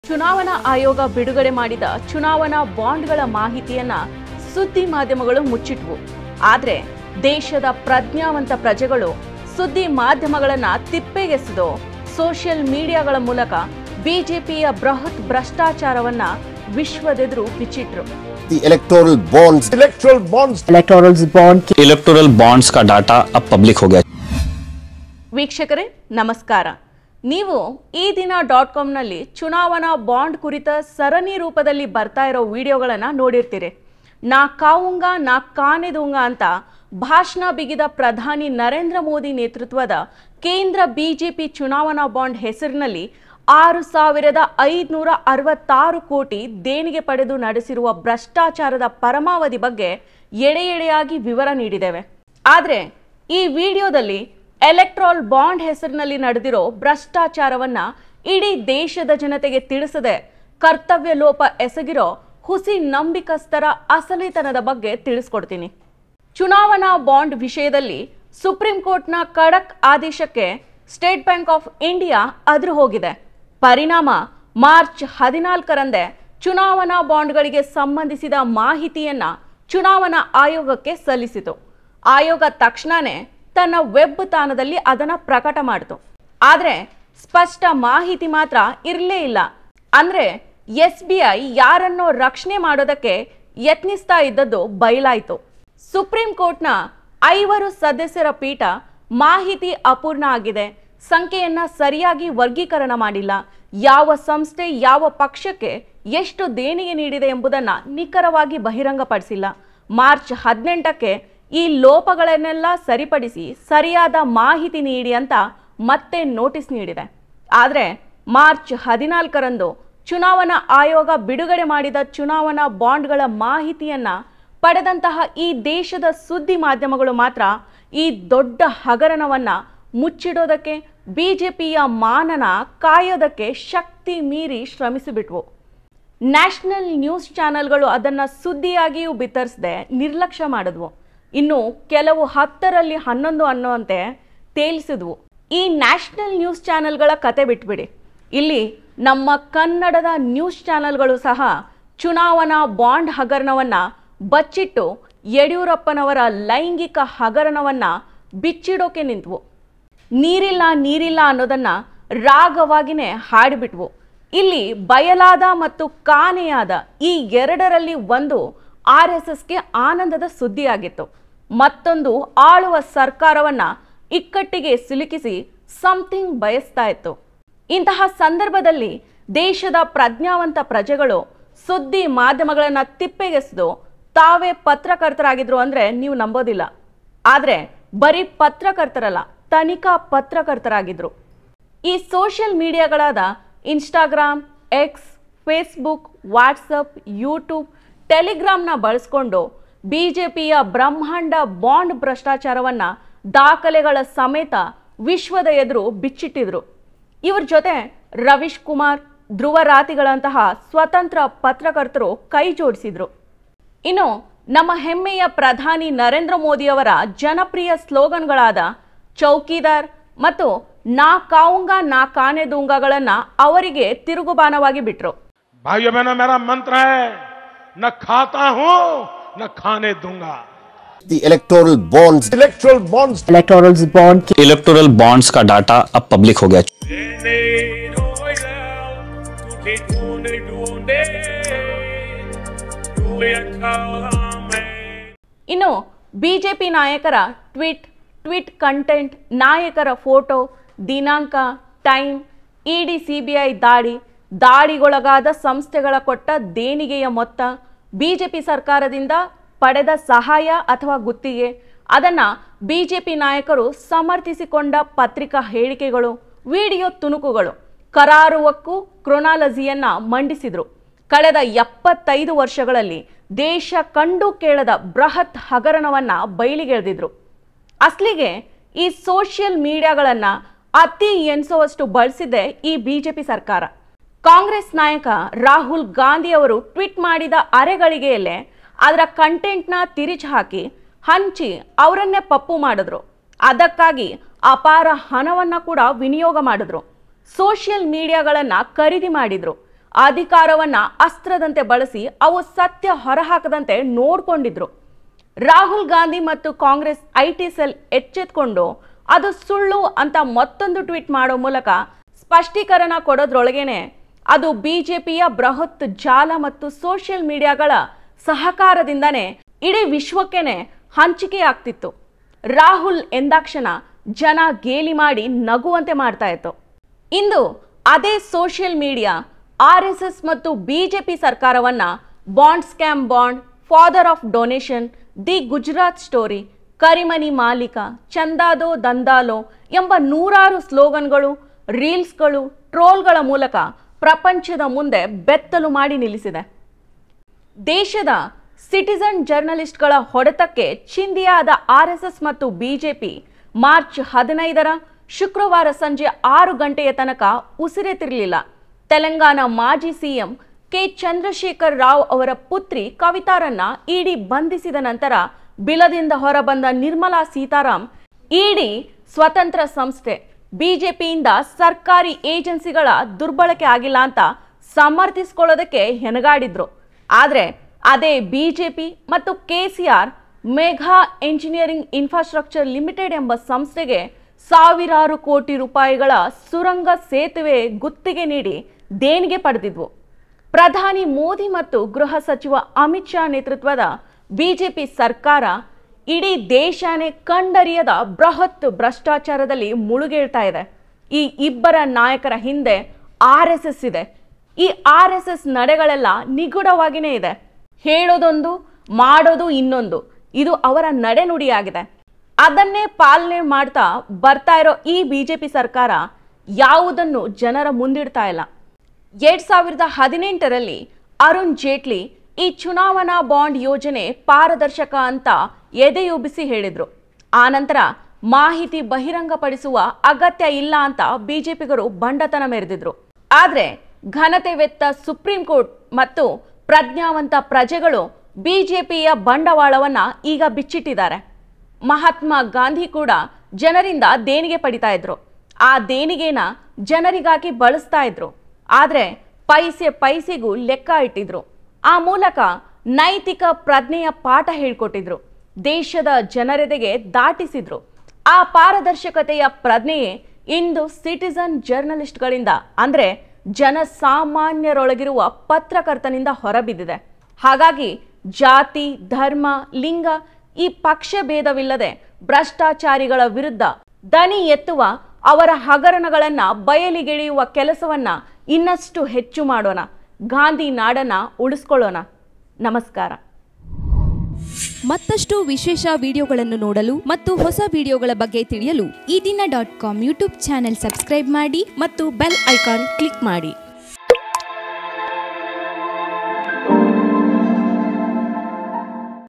ಚುನಾವಣಾ ಆಯೋಗ ಬಿಡುಗಡೆ ಮಾಡಿದ ಚುನಾವಣಾ ಬಾಂಡ್ಗಳ ಮಾಹಿತಿಯನ್ನ ಸುದ್ದಿ ಮಾಧ್ಯಮಗಳು ಮುಚ್ಚಿಟ್ವು. ಆದರೆ ದೇಶದ ಪ್ರಜ್ಞಾವಂತ ಪ್ರಜೆಗಳು ಸುದ್ದಿ ಮಾಧ್ಯಮಗಳನ್ನ ತಿಪ್ಪೆಗೆಸೆದು ಸೋಷಿಯಲ್ ಮೀಡಿಯಾಗಳ ಮೂಲಕ ಬಿಜೆಪಿಯ ಬೃಹತ್ ಭ್ರಷ್ಟಾಚಾರವನ್ನ ವಿಶ್ವದೆದುರು ಬಿಚ್ಚಿಟ್ರು. इलेक्टोरल बॉन्ड्स का डाटा अब पब्लिक हो गया. ವೀಕ್ಷಕರೇ ನಮಸ್ಕಾರ. ನೀವು ಈ ದಿನ .comನಲ್ಲಿ ಚುನಾವಣಾ ಬಾಂಡ್ ಕುರಿತ ಸರಣಿ ರೂಪದಲ್ಲಿ ಬರ್ತಾ ಇರೋ ವಿಡಿಯೋಗಳನ್ನು ನೋಡಿರ್ತೀರಿ. ನಾ ಕಾವುಂಗ ನಾ ಕಾನೆದುಂಗ ಅಂತ ಭಾಷಣ ಬಿಗಿದ ಪ್ರಧಾನಿ ನರೇಂದ್ರ ಮೋದಿ ನೇತೃತ್ವದ ಕೇಂದ್ರ ಬಿಜೆಪಿ ಚುನಾವಣಾ ಬಾಂಡ್ ಹೆಸರಿನಲ್ಲಿ 6,566 ಕೋಟಿ ದೇಣಿಗೆ ಪಡೆದು ನಡೆಸಿರುವ ಭ್ರಷ್ಟಾಚಾರದ ಪರಮಾವಧಿ ಬಗ್ಗೆ ಎಡೆ ಎಡೆಯಾಗಿ ವಿವರ ನೀಡಿದ್ದೇವೆ. ಆದರೆ ಈ ವಿಡಿಯೋದಲ್ಲಿ ಎಲೆಕ್ಟ್ರಾಲ್ ಬಾಂಡ್ ಹೆಸರಿನಲ್ಲಿ ನಡೆದಿರೋ ಭ್ರಷ್ಟಾಚಾರವನ್ನ ಇಡೀ ದೇಶದ ಜನತೆಗೆ ತಿಳಿಸದೆ ಕರ್ತವ್ಯ ಲೋಪ ಎಸಗಿರೋ ಹುಸಿ ನಂಬಿಕಸ್ಥರ ಅಸಲಿತನದ ಬಗ್ಗೆ ತಿಳಿಸ್ಕೊಡ್ತೀನಿ. ಚುನಾವಣಾ ಬಾಂಡ್ ವಿಷಯದಲ್ಲಿ ಸುಪ್ರೀಂ ಕೋರ್ಟ್ನ ಖಡಕ್ ಆದೇಶಕ್ಕೆ ಸ್ಟೇಟ್ ಬ್ಯಾಂಕ್ ಆಫ್ ಇಂಡಿಯಾ ಅದ್ರು ಹೋಗಿದೆ. ಪರಿಣಾಮ ಮಾರ್ಚ್ 14ರಂದೇ ಚುನಾವಣಾ ಬಾಂಡ್ಗಳಿಗೆ ಸಂಬಂಧಿಸಿದ ಮಾಹಿತಿಯನ್ನ ಚುನಾವಣಾ ಆಯೋಗಕ್ಕೆ ಸಲ್ಲಿಸಿತು. ಆಯೋಗ ತಕ್ಷಣನೇ ತನ್ನ ವೆಬ್ ತಾಣದಲ್ಲಿ ಅದನ್ನು ಪ್ರಕಟ ಮಾಡಿತು. ಆದರೆ ಸ್ಪಷ್ಟ ಮಾಹಿತಿ ಮಾತ್ರ ಇರಲೇ ಇಲ್ಲ. ಅಂದ್ರೆ SBI ಯಾರನ್ನೋ ರಕ್ಷಣೆ ಮಾಡೋದಕ್ಕೆ ಯತ್ನಿಸ್ತಾ ಇದ್ದದ್ದು ಬಯಲಾಯಿತು. ಸುಪ್ರೀಂ ಕೋರ್ಟ್ನ 5 ಸದಸ್ಯರ ಪೀಠ ಮಾಹಿತಿ ಅಪೂರ್ಣ ಆಗಿದೆ, ಸಂಖ್ಯೆಯನ್ನ ಸರಿಯಾಗಿ ವರ್ಗೀಕರಣ ಮಾಡಿಲ್ಲ, ಯಾವ ಸಂಸ್ಥೆ ಯಾವ ಪಕ್ಷಕ್ಕೆ ಎಷ್ಟು ದೇಣಿಗೆ ನೀಡಿದೆ ಎಂಬುದನ್ನು ನಿಖರವಾಗಿ ಬಹಿರಂಗಪಡಿಸಿಲ್ಲ. ಮಾರ್ಚ್ 18ಕ್ಕೆ ಈ ಲೋಪಗಳನ್ನೆಲ್ಲ ಸರಿಪಡಿಸಿ ಸರಿಯಾದ ಮಾಹಿತಿ ನೀಡಿ ಅಂತ ಮತ್ತೆ ನೋಟಿಸ್ ನೀಡಿದೆ. ಆದರೆ ಮಾರ್ಚ್ 14ರಂದು ಚುನಾವಣಾ ಆಯೋಗ ಬಿಡುಗಡೆ ಮಾಡಿದ ಚುನಾವಣಾ ಬಾಂಡ್ಗಳ ಮಾಹಿತಿಯನ್ನ ಪಡೆದಂತಹ ಈ ದೇಶದ ಸುದ್ದಿ ಮಾಧ್ಯಮಗಳು ಮಾತ್ರ ಈ ದೊಡ್ಡ ಹಗರಣವನ್ನ ಮುಚ್ಚಿಡೋದಕ್ಕೆ ಬಿಜೆಪಿಯ ಮಾನನ ಕಾಯೋದಕ್ಕೆ ಶಕ್ತಿ ಮೀರಿ ಶ್ರಮಿಸಿಬಿಟ್ವು. ನ್ಯಾಷನಲ್ ನ್ಯೂಸ್ ಚಾನೆಲ್ಗಳು ಅದನ್ನ ಸುದ್ದಿಯಾಗಿಯೂ ಬಿತ್ತರಿಸದೆ ನಿರ್ಲಕ್ಷ್ಯ ಮಾಡಿದ್ವು. ಇನ್ನು ಕೆಲವು 10ರಲ್ಲಿ 11 ಅನ್ನುವಂತೆ ತೇಲಿಸಿದ್ವು. ಈ ನ್ಯಾಷನಲ್ ನ್ಯೂಸ್ ಚಾನೆಲ್ಗಳ ಕತೆ ಬಿಟ್ಬಿಡಿ. ಇಲ್ಲಿ ನಮ್ಮ ಕನ್ನಡದ ನ್ಯೂಸ್ ಚಾನೆಲ್ಗಳು ಸಹ ಚುನಾವಣಾ ಬಾಂಡ್ ಹಗರಣವನ್ನ ಬಚ್ಚಿಟ್ಟು ಯಡಿಯೂರಪ್ಪನವರ ಲೈಂಗಿಕ ಹಗರಣವನ್ನ ಬಿಚ್ಚಿಡೋಕೆ ನಿಂತವು. ನೀರಿಲ್ಲ ಅನ್ನೋದನ್ನ ರಾಗವಾಗಿನೇ ಹಾಡಿಬಿಟ್ವು. ಇಲ್ಲಿ ಬಯಲಾದ ಮತ್ತು ಕಾಣೆಯಾದ ಈ ಎರಡರಲ್ಲಿ ಒಂದು RSSಗೆ ಆನಂದದ ಸುದ್ದಿಯಾಗಿತ್ತು. ಮತ್ತೊಂದು ಆಳುವ ಸರ್ಕಾರವನ್ನ ಇಕ್ಕಟ್ಟಿಗೆ ಸಿಲುಕಿಸಿ ಸಮಥಿಂಗ್ ಬಯಸ್ತಾ ಇತ್ತು. ಇಂತಹ ಸಂದರ್ಭದಲ್ಲಿ ದೇಶದ ಪ್ರಜ್ಞಾವಂತ ಪ್ರಜೆಗಳು ಸುದ್ದಿ ಮಾಧ್ಯಮಗಳನ್ನ ತಿಪ್ಪೆಗೆಸೆದು ತಾವೇ ಪತ್ರಕರ್ತರಾಗಿದ್ರು ಅಂದ್ರೆ ನೀವು ನಂಬೋದಿಲ್ಲ. ಆದರೆ ಬರೀ ಪತ್ರಕರ್ತರಲ್ಲ, ತನಿಖಾ ಪತ್ರಕರ್ತರಾಗಿದ್ರು. ಈ ಸೋಷಿಯಲ್ ಮೀಡಿಯಾಗಳಾದ Instagram, X, Facebook, WhatsApp, YouTube, ಟೆಲಿಗ್ರಾಮ್ನ ಬಳಸ್ಕೊಂಡು ಬಿಜೆಪಿಯ ಬ್ರಹ್ಮಾಂಡ ಬಾಂಡ್ ಭ್ರಷ್ಟಾಚಾರವನ್ನ ದಾಖಲೆಗಳ ಸಮೇತ ವಿಶ್ವದ ಎದುರು ಬಿಚ್ಚಿಟ್ಟಿದ್ರು. ಇವ್ರ ಜೊತೆ ರವೀಶ್ ಕುಮಾರ್, ಧ್ರುವ ರಾತಿಗಳಂತಹ ಸ್ವತಂತ್ರ ಪತ್ರಕರ್ತರು ಕೈ ಜೋಡಿಸಿದ್ರು. ಇನ್ನು ನಮ್ಮ ಹೆಮ್ಮೆಯ ಪ್ರಧಾನಿ ನರೇಂದ್ರ ಮೋದಿಯವರ ಜನಪ್ರಿಯ ಸ್ಲೋಗನ್ಗಳಾದ ಚೌಕಿದಾರ್ ಮತ್ತು ನಾ ಕಾವುಂಗ ನಾ ಕಾನೆದುಂಗಗಳನ್ನ ಅವರಿಗೆ ತಿರುಗುಬಾಣವಾಗಿ ಬಿಟ್ರು. भाइयों बहनों, मेरा मंत्र है, न खाता हूं न खाने दूंगा. The electoral bonds का डाटा अब पब्लिक हो गया. ಇನ್ನು ಬಿಜೆಪಿ ನಾಯಕರ ಟ್ವೀಟ್ ಕಂಟೆಂಟ್, ನಾಯಕರ ಫೋಟೋ, ದಿನಾಂಕ, ಟೈಮ್, ಇಡಿ CBI ದಾಳಿಗೊಳಗಾದ ಸಂಸ್ಥೆಗಳ ಕೊಟ್ಟ ದೇಣಿಗೆಯ ಮೊತ್ತ, ಬಿಜೆಪಿ ಸರ್ಕಾರದಿಂದ ಪಡೆದ ಸಹಾಯ ಅಥವಾ ಗುತ್ತಿಗೆ, ಅದನ್ನ ಬಿಜೆಪಿ ನಾಯಕರು ಸಮರ್ಥಿಸಿಕೊಂಡ ಪತ್ರಿಕಾ ಹೇಳಿಕೆಗಳು, ವಿಡಿಯೋ ತುಣುಕುಗಳು, ಕರಾರುವಕ್ಕು ಕ್ರೊನಾಲಜಿಯನ್ನ ಮಂಡಿಸಿದ್ರು. ಕಳೆದ 75 ವರ್ಷಗಳಲ್ಲಿ ದೇಶ ಕಂಡು ಕೇಳದ ಬೃಹತ್ ಹಗರಣವನ್ನ ಬಯಲಿಗೆಳೆದಿದ್ರು. ಅಸ್ಲಿಗೆ ಈ ಸೋಷಿಯಲ್ ಮೀಡಿಯಾಗಳನ್ನ ಅತಿ ಎನಿಸುವಷ್ಟು ಬಳಸಿದ್ದೆ ಈ ಬಿಜೆಪಿ ಸರ್ಕಾರ. ಕಾಂಗ್ರೆಸ್ ನಾಯಕ ರಾಹುಲ್ ಗಾಂಧಿ ಅವರು ಟ್ವೀಟ್ ಮಾಡಿದ ಅರೆಗಳಿಗೆಯಲ್ಲೇ ಅದರ ಕಂಟೆಂಟ್ನ ತಿರುಚಿ ಹಾಕಿ ಹಂಚಿ ಅವರನ್ನೇ ಪಪ್ಪು ಮಾಡಿದ್ರು. ಅದಕ್ಕಾಗಿ ಅಪಾರ ಹಣವನ್ನ ಕೂಡ ವಿನಿಯೋಗ ಮಾಡಿದ್ರು. ಸೋಷಿಯಲ್ ಮೀಡಿಯಾಗಳನ್ನ ಖರೀದಿ ಮಾಡಿದ್ರು. ಅಧಿಕಾರವನ್ನ ಅಸ್ತ್ರದಂತೆ ಬಳಸಿ ಅವು ಸತ್ಯ ಹೊರಹಾಕದಂತೆ ನೋಡ್ಕೊಂಡಿದ್ರು. ರಾಹುಲ್ ಗಾಂಧಿ ಮತ್ತು ಕಾಂಗ್ರೆಸ್ ಐಟಿ ಸೆಲ್ ಎಚ್ಚೆತ್ಕೊಂಡು ಅದು ಸುಳ್ಳು ಅಂತ ಮತ್ತೊಂದು ಟ್ವೀಟ್ ಮಾಡೋ ಮೂಲಕ ಸ್ಪಷ್ಟೀಕರಣ ಕೊಡೋದ್ರೊಳಗೇನೆ ಅದು ಬಿಜೆಪಿಯ ಬೃಹತ್ ಜಾಲ ಮತ್ತು ಸೋಷಿಯಲ್ ಮೀಡಿಯಾಗಳ ಸಹಕಾರದಿಂದನೇ ಇಡೀ ವಿಶ್ವಕ್ಕೇನೆ ಹಂಚಿಕೆಯಾಗ್ತಿತ್ತು. ರಾಹುಲ್ ಎಂದಾಕ್ಷಣ ಜನ ಗೇಲಿ ಮಾಡಿ ನಗುವಂತೆ ಮಾಡ್ತಾ ಇತ್ತು. ಇಂದು ಅದೇ ಸೋಷಿಯಲ್ ಮೀಡಿಯಾ RSS ಮತ್ತು ಬಿಜೆಪಿ ಸರ್ಕಾರವನ್ನ bond scam bond, father of donation, the Gujarat story, ಕರಿಮನಿ ಮಾಲೀಕ, ಚಂದಾದೋ ದಂದಾಲೋ ಎಂಬ ನೂರಾರು ಸ್ಲೋಗನ್ಗಳು, ರೀಲ್ಸ್ಗಳು, ಟ್ರೋಲ್ಗಳ ಮೂಲಕ ಪ್ರಪಂಚದ ಮುಂದೆ ಬೆತ್ತಲು ಮಾಡಿ ನಿಲ್ಲಿಸಿದೆ. ದೇಶದ ಸಿಟಿಸನ್ ಜರ್ನಲಿಸ್ಟ್ಗಳ ಹೊಡೆತಕ್ಕೆ ಚಿಂದಿಯಾದ RSS ಮತ್ತು ಬಿಜೆಪಿ ಮಾರ್ಚ್ 15 ಶುಕ್ರವಾರ ಸಂಜೆ 6 ಗಂಟೆಯ ತನಕ ಉಸಿರೆತ್ತಿರಲಿಲ್ಲ. ತೆಲಂಗಾಣ ಮಾಜಿ ಸಿಎಂ ಕೆ ಚಂದ್ರಶೇಖರ್ ರಾವ್ ಅವರ ಪುತ್ರಿ ಕವಿತಾರನ್ನ ಇಡಿ ಬಂಧಿಸಿದ ನಂತರ ಬಿಲದಿಂದ ಹೊರಬಂದ ನಿರ್ಮಲಾ ಸೀತಾರಾಮ್ ಇಡಿ ಸ್ವತಂತ್ರ ಸಂಸ್ಥೆ, ಬಿಜೆಪಿಯಿಂದ ಸರ್ಕಾರಿ ಏಜೆನ್ಸಿಗಳ ದುರ್ಬಳಕೆ ಆಗಿಲ್ಲ ಅಂತ ಸಮರ್ಥಿಸಿಕೊಳ್ಳೋದಕ್ಕೆ ಹೆಣಗಾಡಿದ್ರು. ಆದರೆ ಅದೇ ಬಿಜೆಪಿ ಮತ್ತು KCR Megha engineering infrastructure limited ಎಂಬ ಸಂಸ್ಥೆಗೆ ಸಾವಿರಾರು ಕೋಟಿ ರೂಪಾಯಿಗಳ ಸುರಂಗ ಸೇತುವೆ ಗುತ್ತಿಗೆ ನೀಡಿ ದೇಣಿಗೆ ಪಡೆದಿದ್ವು. ಪ್ರಧಾನಿ ಮೋದಿ ಮತ್ತು ಗೃಹ ಸಚಿವ ಅಮಿತ್ ಶಾ ನೇತೃತ್ವದ ಬಿಜೆಪಿ ಸರ್ಕಾರ ಇಡೀ ದೇಶನೇ ಕಂಡರಿಯದ ಬೃಹತ್ ಭ್ರಷ್ಟಾಚಾರದಲ್ಲಿ ಮುಳುಗೇಳ್ತಾ ಇದೆ. ಈ ಇಬ್ಬರ ನಾಯಕರ ಹಿಂದೆ RSS ಇದೆ. ಈ RSS ನಡೆಗಳೆಲ್ಲ ನಿಗೂಢವಾಗಿಯೇ ಇದೆ. ಹೇಳೋದೊಂದು, ಮಾಡೋದು ಇನ್ನೊಂದು. ಇದು ಅವರ ನಡೆನುಡಿಯಾಗಿದೆ. ಅದನ್ನೇ ಪಾಲನೆ ಮಾಡ್ತಾ ಬರ್ತಾ ಇರೋ ಈ ಬಿಜೆಪಿ ಸರ್ಕಾರ ಯಾವುದನ್ನು ಜನರ ಮುಂದಿಡ್ತಾ ಇಲ್ಲ. 2018ರಲ್ಲಿ ಅರುಣ್ ಜೇಟ್ಲಿ ಈ ಚುನಾವಣಾ ಬಾಂಡ್ ಯೋಜನೆ ಪಾರದರ್ಶಕ ಅಂತ ಎದೆಯುಬ್ಬಿಸಿ ಹೇಳಿದ್ರು. ಆನಂತರ ಮಾಹಿತಿ ಬಹಿರಂಗಪಡಿಸುವ ಅಗತ್ಯ ಇಲ್ಲ ಅಂತ ಬಿಜೆಪಿಗರು ಬಂಡತನ ಮೆರೆದಿದ್ರು. ಆದ್ರೆ ಘನತೆವೆತ್ತ ಸುಪ್ರೀಂ ಕೋರ್ಟ್ ಮತ್ತು ಪ್ರಜ್ಞಾವಂತ ಪ್ರಜೆಗಳು ಬಿಜೆಪಿಯ ಬಂಡವಾಳವನ್ನ ಈಗ ಬಿಚ್ಚಿಟ್ಟಿದ್ದಾರೆ. ಮಹಾತ್ಮ ಗಾಂಧಿ ಕೂಡ ಜನರಿಂದ ದೇಣಿಗೆ ಪಡಿತಾ ಇದ್ರು. ಆ ದೇಣಿಗೆನ ಜನರಿಗಾಗಿ ಬಳಸ್ತಾ ಇದ್ರು. ಆದ್ರೆ ಪೈಸೆ ಪೈಸೆಗೂ ಲೆಕ್ಕ ಇಟ್ಟಿದ್ರು. ಆ ಮೂಲಕ ನೈತಿಕ ಪ್ರಜ್ಞೆಯ ಪಾಠ ಹೇಳ್ಕೊಟ್ಟಿದ್ರು. ದೇಶದ ಜನರೆದೆಗೆ ದಾಟಿಸಿದ್ರು. ಆ ಪಾರದರ್ಶಕತೆಯ ಪ್ರಜ್ಞೆಯೇ ಇಂದು ಸಿಟಿಸನ್ ಜರ್ನಲಿಸ್ಟ್ಗಳಿಂದ ಅಂದ್ರೆ ಜನಸಾಮಾನ್ಯರೊಳಗಿರುವ ಪತ್ರಕರ್ತನಿಂದ ಹೊರಬಿದ್ದಿದೆ. ಹಾಗಾಗಿ ಜಾತಿ, ಧರ್ಮ, ಲಿಂಗ ಈ ಪಕ್ಷ ಭೇದವಿಲ್ಲದೆ ಭ್ರಷ್ಟಾಚಾರಿಗಳ ವಿರುದ್ಧ ದನಿ ಎತ್ತುವ, ಅವರ ಹಗರಣಗಳನ್ನ ಬಯಲಿಗೆಳೆಯುವ ಕೆಲಸವನ್ನ ಇನ್ನಷ್ಟು ಹೆಚ್ಚು ಮಾಡೋಣ. ಗಾಂಧಿ ನಾಡನ್ನ ಉಳಿಸ್ಕೊಳ್ಳೋಣ. ನಮಸ್ಕಾರ. ಮತ್ತಷ್ಟು ವಿಶೇಷ ವಿಡಿಯೋಗಳನ್ನು ನೋಡಲು ಮತ್ತು ಹೊಸ ವಿಡಿಯೋಗಳ ಬಗ್ಗೆ ತಿಳಿಯಲು ಈ ದಿನ .com ಯೂಟ್ಯೂಬ್ ಚಾನೆಲ್ ಸಬ್ಸ್ಕ್ರೈಬ್ ಮಾಡಿ ಮತ್ತು ಬೆಲ್ ಐಕಾನ್ ಕ್ಲಿಕ್ ಮಾಡಿ.